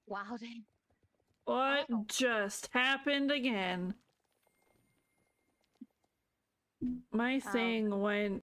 Wow, then. What just happened again? My thing went